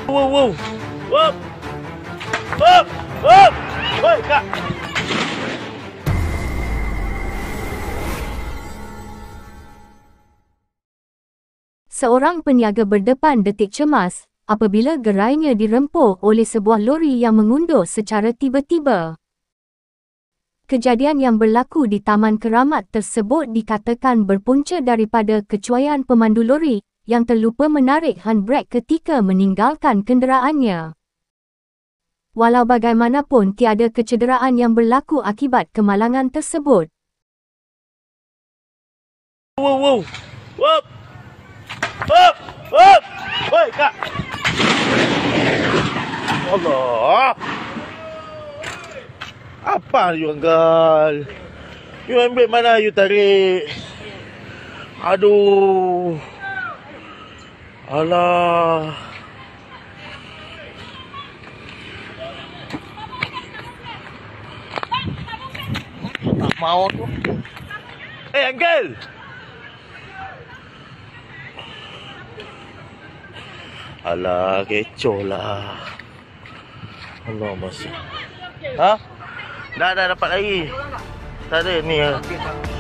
Wow, wow. Wow. Wow. Wow. Woi, Kak. Seorang peniaga berdepan detik cemas apabila gerainya dirempuh oleh sebuah lori yang mengundur secara tiba-tiba. Kejadian yang berlaku di Taman Keramat tersebut dikatakan berpunca daripada kecuaian pemandu lori yang terlupa menarik handbrake ketika meninggalkan kenderaannya. Walau bagaimanapun tiada kecederaan yang berlaku akibat kemalangan tersebut. Wow, wow. Wow. Wow. Wow. Woi, Kak. Allah. Apa you anggal? You ambil mana you tarik? Aduh. Alah. Tak mau tu. Anggal. Alah, kecoh lah. Allah masa. Ha? Dah dapat lagi. Tak ada ni.